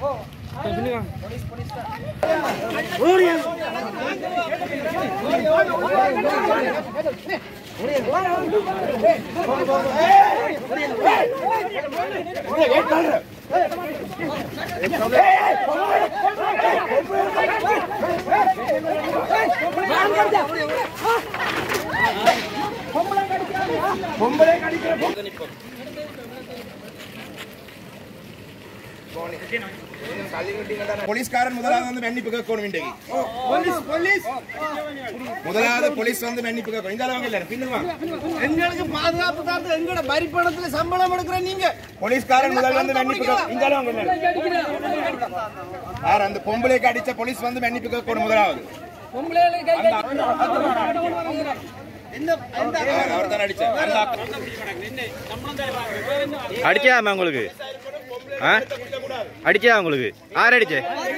போலீஸ்காரன் முதலாவது வந்து மன்னிப்பு கேட்கணும் இன்றைக்கு. போலீஸ் முதலாவது போலீஸ் வந்து மன்னிப்பு கேட்கணும். இந்த அளவுக்கு இல்ல பின்னுங்க. எங்களுக்கு பாதுகாப்பு காத்து எங்களோட வரி பணத்துல சம்பளம் எடுக்கிற நீங்க போலீஸ்காரன் முதல்ல வந்து மன்னிப்பு கேட்கணும். இந்த அளவுக்கு இல்ல. யார் அந்த பொம்பளைக்கு அடிச்ச போலீஸ் வந்து மன்னிப்பு கேட்கணும் முதலாவது. அடிக்காம உங்களுக்கு அடிச்சா உங்களுக்கு ஆறு அடிச்சு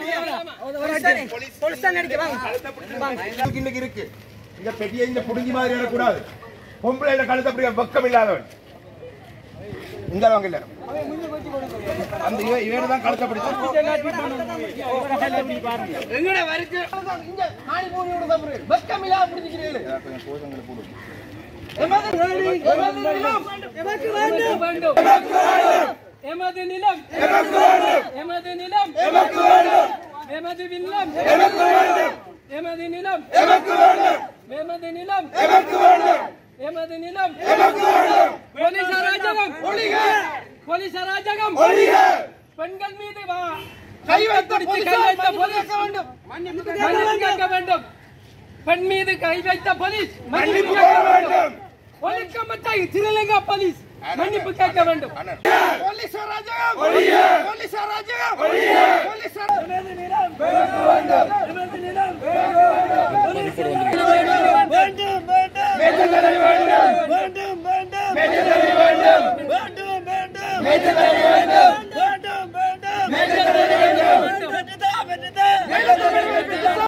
இருக்கு. இந்த பெட்டியை இந்த புடுங்கி மாதிரி கூடாது. பொம்பளையில கழுத்து அப்படி பக்கம் இல்லாதவன் இந்த வாங்க இல்ல அந்த இவரு தான் கழுத்த பிடிச்சு எங்கட வரைக்கு இங்க நாளை போனியோட தம்பு பக்கம் இல்ல பிடிச்சிக்கிறீங்க. எமது நிலம் எமக்கு வேண்டும் எமது நிலம் எமக்கு வேண்டும் எமது நிலம் எமக்கு வேண்டும் எமது நிலம் எமக்கு வேண்டும் எமது நிலம் எமக்கு வேண்டும் எமது நிலம் எமக்கு வேண்டும் எமது நிலம் எமக்கு வேண்டும். போலீஸ் அராஜகம் ஒழிக போலீஸ் அராஜகம் ஒழிக. பெண்கள் மீது கை வைத்த போலீஸ் வேண்டும் மன்னிப்பு கேட்க வேண்டும். பெண் மீது கை வைத்த போலீஸ் மன்னிப்பு கேட்க வேண்டும். ஒழுக்கமற்ற திருலங்கா போலீஸ் மன்னிப்பு கேட்க வேண்டும். போலீஸ் அராஜகம் ஒழிக போலீஸ் அராஜகம் ஒழிக போலீஸ் எமது நிலம் எமக்கு வேண்டும் எமது நிலம் போலீஸ் வேண்டும் வேண்டும் மேஜர் வேண்டும் வேண்டும் வேண்டும் மேஜர் வேண்டும் வேண்டும் வேண்டும்